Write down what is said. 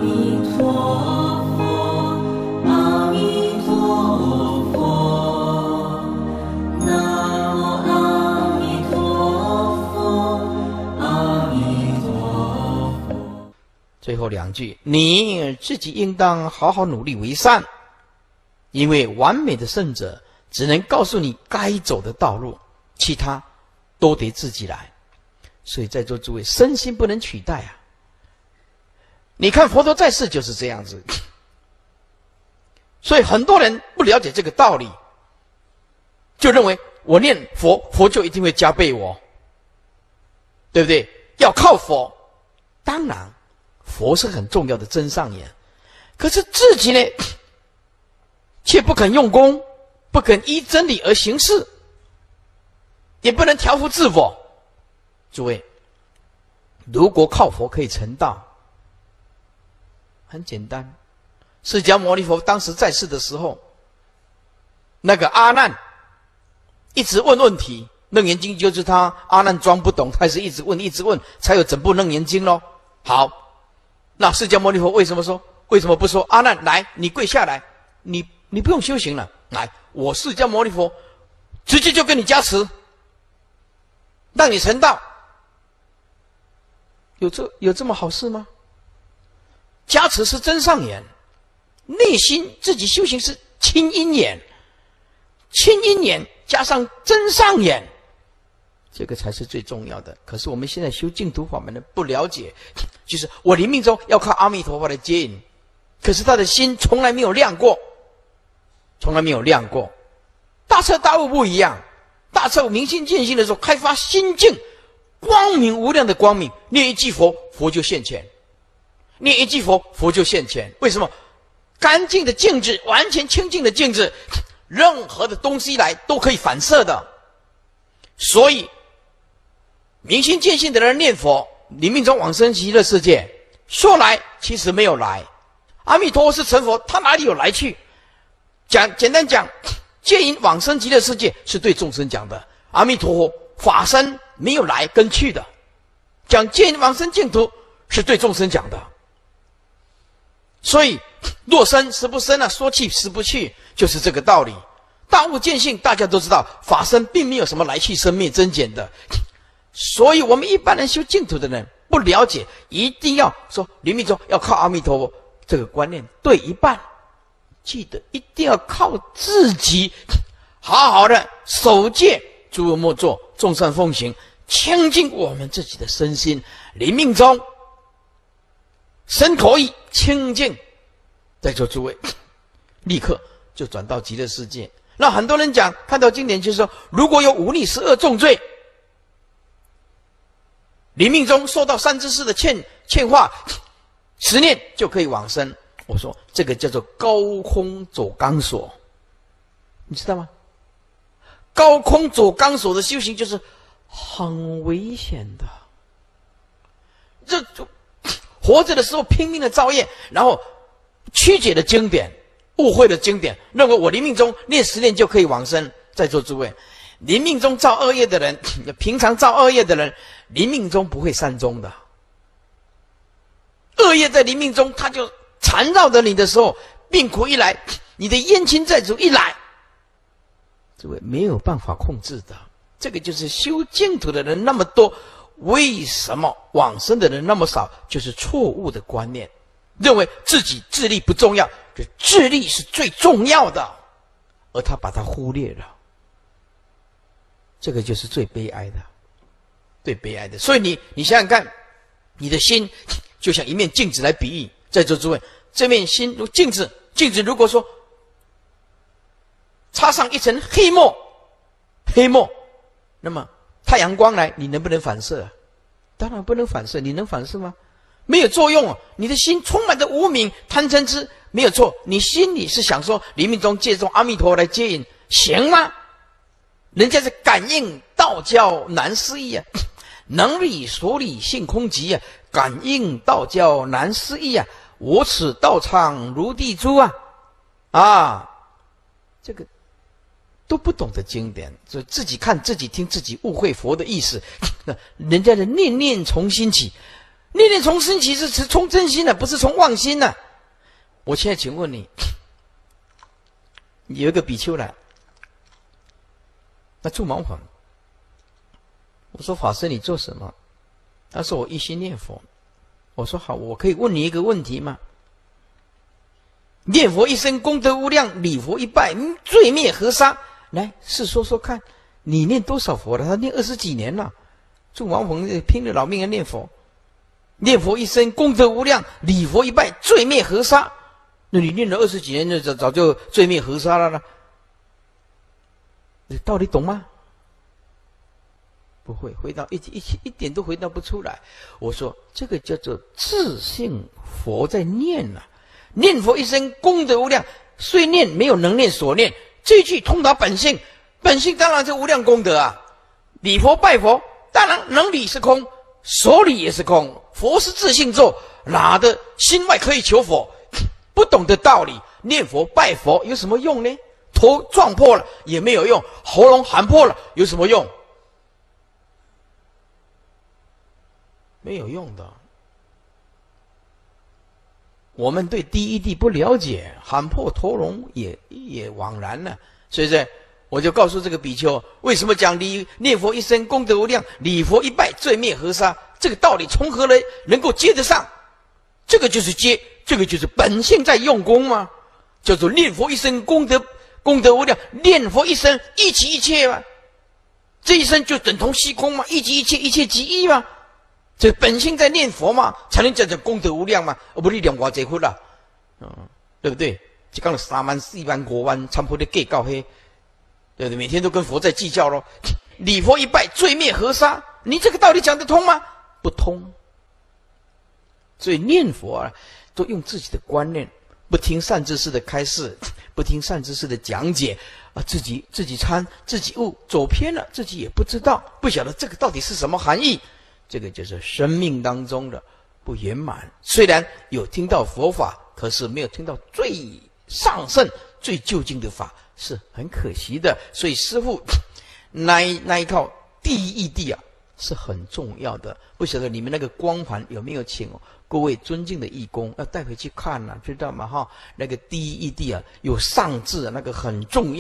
弥陀佛，阿弥陀佛，南无阿弥陀佛，阿弥陀佛。 最后两句，你自己应当好好努力为善，因为完美的圣者只能告诉你该走的道路，其他都得自己来。所以在座诸位，身心不能取代啊！你看佛陀在世就是这样子，所以很多人不了解这个道理，就认为我念佛，佛就一定会加倍我，对不对？要靠佛，当然佛是很重要的真上眼，可是自己呢，却不肯用功，不肯依真理而行事，也不能调伏自我。诸位，如果靠佛可以成道，很简单。释迦牟尼佛当时在世的时候，那个阿难一直问问题，楞严经就是他阿难装不懂，他是一直问一直问，才有整部楞严经咯。好，那释迦牟尼佛为什么说？为什么不说阿难来，你跪下来，你不用修行了，来，我释迦牟尼佛直接就跟你加持，让你成道。有这么好事吗？加持是真上眼，内心自己修行是清阴眼，清阴眼加上真上眼，这个才是最重要的。可是我们现在修净土法门的不了解，就是我临命中要靠阿弥陀佛来接引，可是他的心从来没有亮过，从来没有亮过。大彻大悟不一样，大彻悟明心见性的时候，开发心境，光明无量的光明，念一句佛，佛就现前；念一句佛，佛就现前。为什么？干净的镜子，完全清净的镜子，任何的东西来都可以反射的。所以，明心见性的人念佛，临命中往生极乐世界，说来其实没有来。阿弥陀佛是成佛，他哪里有来去？简单讲，接引往生极乐世界是对众生讲的，阿弥陀佛法身没有来跟去的。讲接引往生净土是对众生讲的。所以若生时不生啊，说去时不去，就是这个道理。大悟见性，大家都知道，法身并没有什么来去生灭增减的。所以我们一般人修净土的人不了解，一定要说临命中要靠阿弥陀佛，这个观念对一半。记得一定要靠自己，好好的守戒，诸恶莫作，众善奉行，清净我们自己的身心。临命中身口意清净，在座诸位立刻就转到极乐世界。那很多人讲，看到经典就是说，如果有忤逆12重罪，临命中受到三知识的劝化，10念就可以往生。我说这个叫做高空走钢索，你知道吗？高空走钢索的修行就是很危险的。这活着的时候拼命的造业，然后曲解的经典，误会的经典，认为我临命中念10念就可以往生。在座诸位，临命中造恶业的人，平常造恶业的人，临命中不会善终的。恶业在临命中，他就缠绕着你的时候，病苦一来，你的冤亲债主一来，诸位没有办法控制的。这个就是修净土的人那么多，为什么往生的人那么少？就是错误的观念，认为自己自力不重要，这自力是最重要的，而他把它忽略了。这个就是最悲哀的，最悲哀的。所以你想想看，你的心就像一面镜子来比喻。在座诸位，这面心如镜子，镜子如果说插上一层黑墨，那么太阳光来，你能不能反射啊？当然不能反射，你能反射吗？没有作用啊！你的心充满着无明贪嗔痴，没有错。你心里是想说临命中借重阿弥陀佛来接引，行吗？人家是感应道教难思议啊，能理所理性空寂啊，感应道教难思议啊，我此道场如地珠啊，这个都不懂得经典，所以自己看自己听自己误会佛的意思。人家的念念从心起， 念念从心起是从真心的，不是从妄心的。我现在请问你，有一个比丘来，那住茅房。我说法师你做什么？他说我一心念佛。我说好，我可以问你一个问题吗？念佛一生功德无量，礼佛一拜罪灭河沙。来试说说看，你念多少佛了？他念20几年了，住茅棚拼了老命要念佛。念佛一生功德无量，礼佛一拜罪灭河沙。那你念了20几年，就早就罪灭河沙了呢？你到底懂吗？不会，回答一点都回答不出来。我说这个叫做自性佛在念啊，念佛一生功德无量，虽念没有能念所念，这一句通达本性，本性当然是无量功德啊。礼佛拜佛，当然能理是空，所理也是空，佛是自性作，哪的心外可以求佛？不懂的道理，念佛拜佛有什么用呢？头撞破了也没有用，喉咙喊破了有什么用？没有用的。我们对第一谛不了解，喊破喉咙也枉然了。所以我就告诉这个比丘，为什么讲念佛一生功德无量，礼佛一拜罪灭河沙？这个道理从何来能够接得上？这个就是接，这个就是本性在用功嘛，叫做念佛一生功德无量，念佛一生一即一切嘛，这一生就等同虚空嘛，一即一切，一切即一嘛。这本性在念佛嘛，才能叫做功德无量嘛，而不是念偌济佛啦，对不对？就讲了3万、4万、5万，参破的计告黑，对不对？每天都跟佛在计较咯。礼佛一拜，罪灭河沙，你这个道理讲得通吗？不通。所以念佛啊，都用自己的观念，不听善知识的开示，不听善知识的讲解啊，自己参，自己悟，走偏了，自己也不知道，不晓得这个到底是什么含义。这个就是生命当中的不圆满。虽然有听到佛法，可是没有听到最上圣、最究竟的法，是很可惜的。所以师父那一套第一义谛啊，是很重要的。不晓得你们那个光盘有没有请各位尊敬的义工要带回去看啊，知道吗？那个第一义谛啊，有上字，那个很重要。